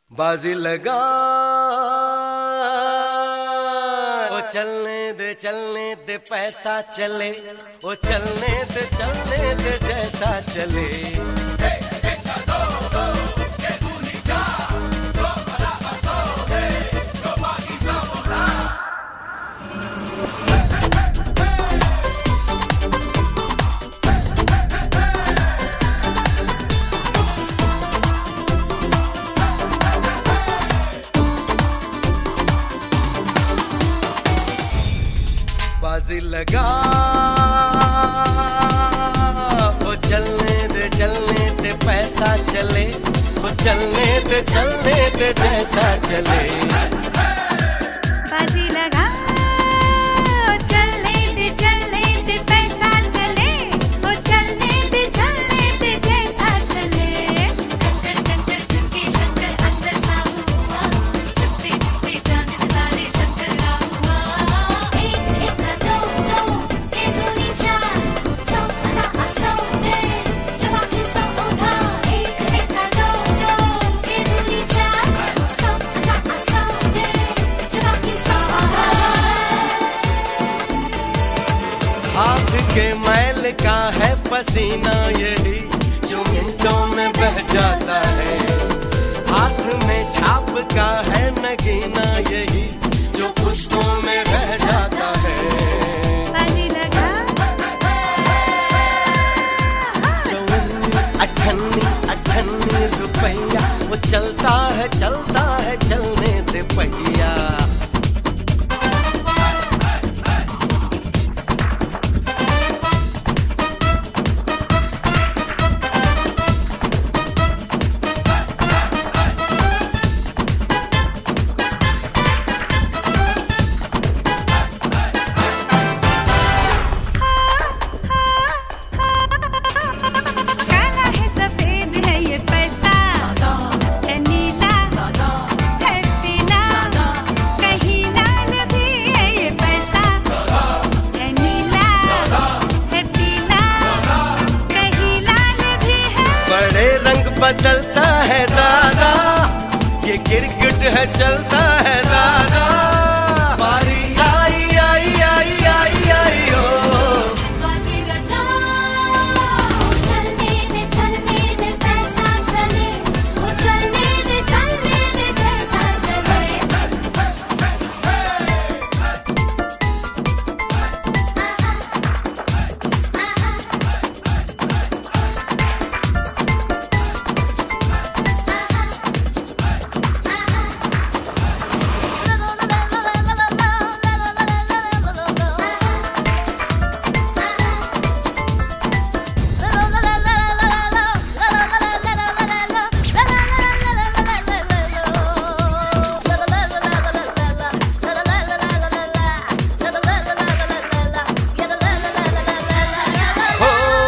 बाजी लगा ओ चलने दे पैसा चले, ओ चलने दे जैसा चले। बाजी लगा ओ चलने दे पैसा चले, ओ चलने दे जैसा चले। बाजी लगा ओ चलने दे पैसा चले, ओ चलने दे जैसा चले। शंकर शंकर झुमके शंकर अंदर सा हुआ, झुमते झुमते चांद सितारे शंकर का हुआ। एक का दो के दूनी चार, सौ आना असौ दे जब आंखें सौ उठा। एक का दो के दूनी चार, सौ आना असौ दे जब आंखें सौ उठा। हाथ के मैल का है पसीना यही जो मिनटों में बह जाता है, हाथ में छाप का है नगीना यही जो पुश्तों में रह जाता है। बाजी लगा अठन्नी रुपया, वो चलता है चलने दे पहिया। काला है सफेद है ये पैसा, है नीला है पीला, कहीं लाल भी है ये पैसा। है नीला है पीला, कहीं लाल भी है। बड़े रंग बदलता है दादा, ये गिरगिट है चलता है दादा। बारी आई आई आई आई आई ओ बाजी लगा चलने दे पैसा चले, वो चलने दे जैसा चले। हो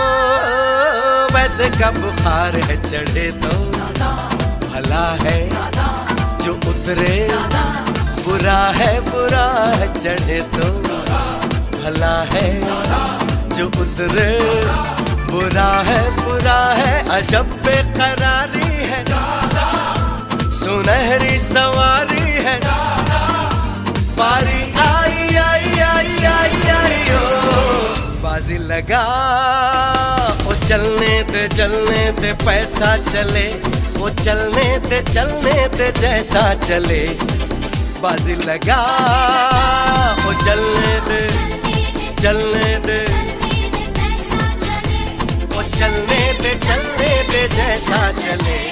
वैसे का बुखार है चढ़े तो भला है जो उतरे, बुरा है चढ़े तो भला है जो उतरे। बुरा है अजब बेकरारी है, सुनहरी सवारी है। बारी आई आई आई आई आई ओ बाजी लगा ओ चलने दे पैसा चले, ओ चलने दे जैसा चले। बाजी लगा ओ चलने दे पैसा चले, ओ चलने दे जैसा चले।